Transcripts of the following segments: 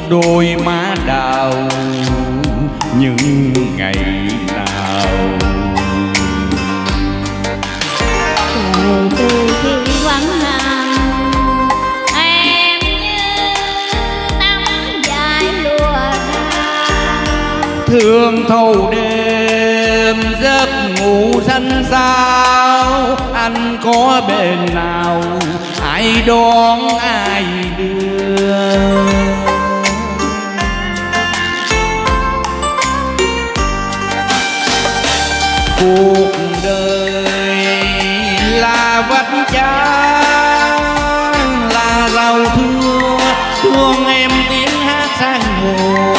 đôi má đào những ngày nào. Từ khi vắng nàng em như nắng dài lùa ra, thương thâu đêm giấc ngủ xanh xao. Anh có bên nào ai đón ai đưa, cuộc đời là vách chá, là rau thưa thương em tiếng hát sang mùa.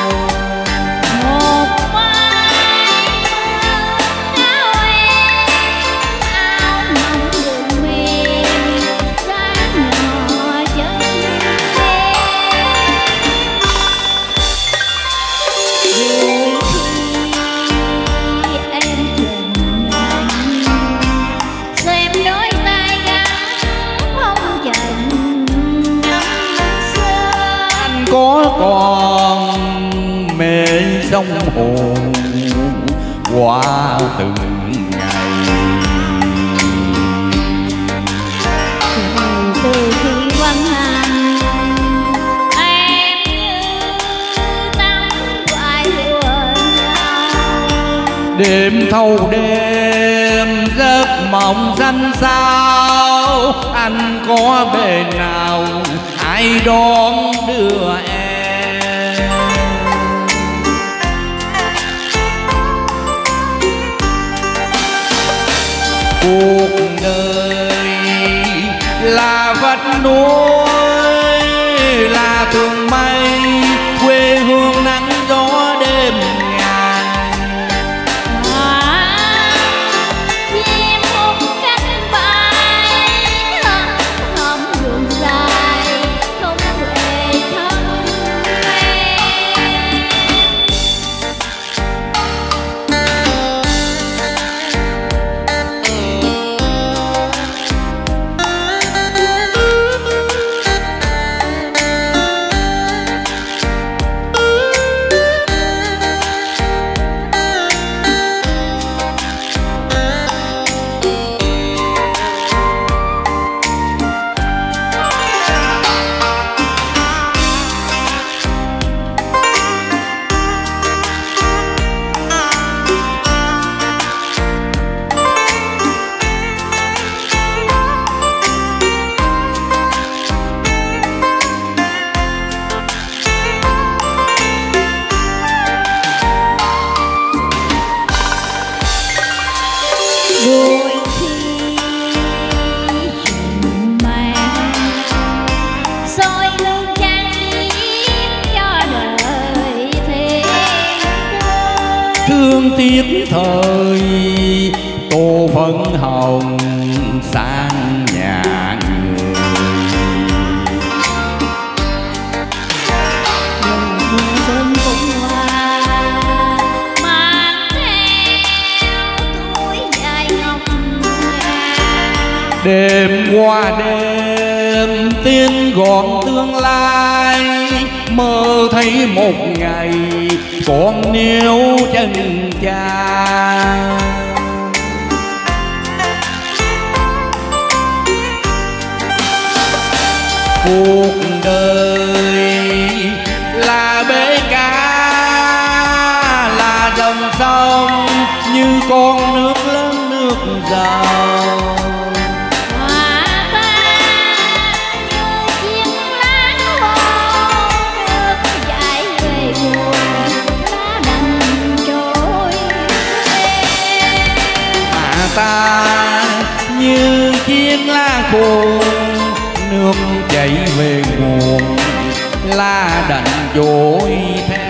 một mai áo em áo mong đường mềm sáng nhỏ chân đêm. Có còn mê sông hồ qua từng ngày. Từ khi vắng nàng em như nắng vài lùa nhau, Đêm thâu đêm giấc mộng xanh xao. Anh có bên nào ai đón đưa em, cuộc đời là vách núi, là tường mây quê hương nắng gió đêm ngày. chim hút cánh bay thăm đường dài không về thăm em. Đôi khi chuyện mẹ soi lưng trang điểm cho đời thêm tươi. Thương tiếc thời tô phấn hồng sang nhà người. Xuân cũng qua mang theo túi dài ngọc ngà. Đêm qua đêm tiên gọn tương lai, mơ thấy một ngày còn níu chân cha. Cuộc đời là bể cá, là dòng sông như con nước lớn nước giàu. Hòa ta như chiếc lá khô nước chảy về nguồn lá đành trôi về. Mà ta như chiếc lá khô nước chảy về nguồn lá đành trôi theo.